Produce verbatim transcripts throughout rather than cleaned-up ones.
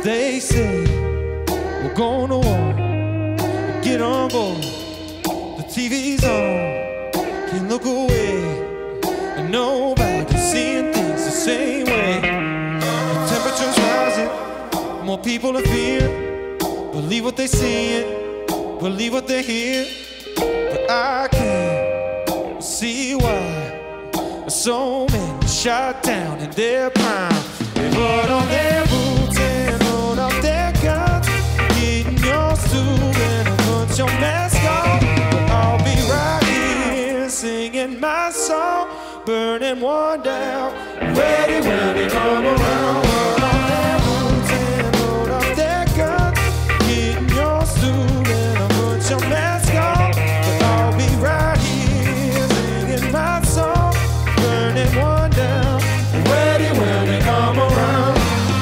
They say we're going to war. Get on board. The T V's on. Can't look away. And nobody's seeing things the same way. The temperature's rising. More people are fearing. Believe what they see, believe what they hear. But I can't see why so many shot down in their prime. They put on their boots and load up their guns. Get in your suit and put your mask on. But I'll be right here singing my song, burning one down, ready when they come around. Put on their boots and load up their guns. Get in your suit and put your mask on. But I'll be right here singing my song, burning one down, ready when they come around.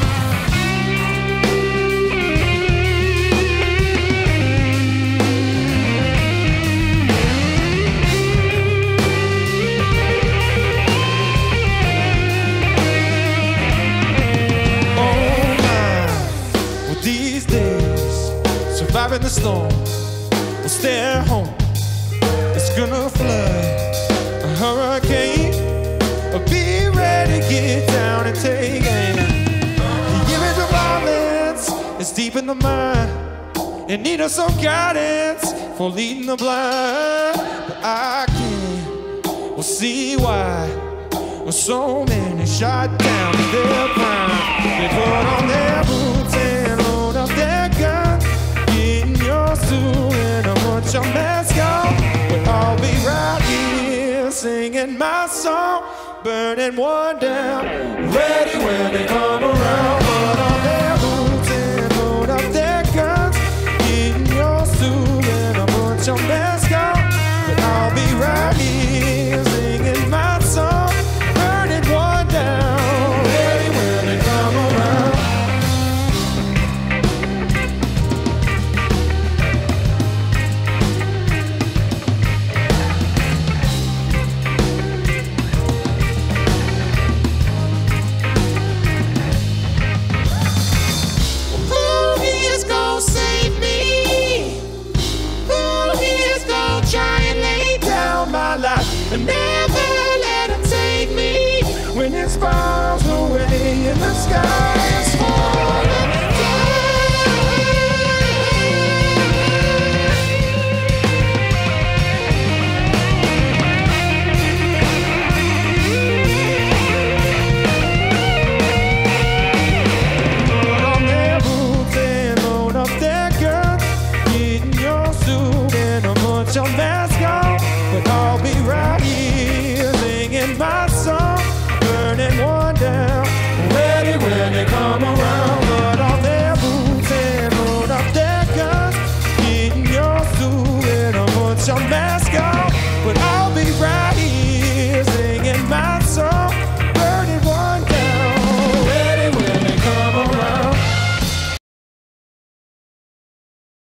Surviving the storm, we'll stay at home. It's gonna flood, a hurricane. Be ready, get down and take aim. The image of violence is deep in the mind. In need of some guidance for leading the blind. But I can't, we'll see why so many shot down in their prime. They put on their boots and load up their guns. And put your mask on. But I'll be right here singing my song, burning one down, ready when they come around. Put on their boots and load up their guns. Get in your suit and put your mask on. But I'll be right here singing my song, burning one down, ready when they come around. And never let him take me when it's miles away and the sky is falling down. Put on their boots and load up their guns. Get in your suit and put your mask on. But I'll be right here singing my song, burning one down, ready when they come around. Put on their boots and load up their guns. Get in your suit and put your mask on. But I'll be right here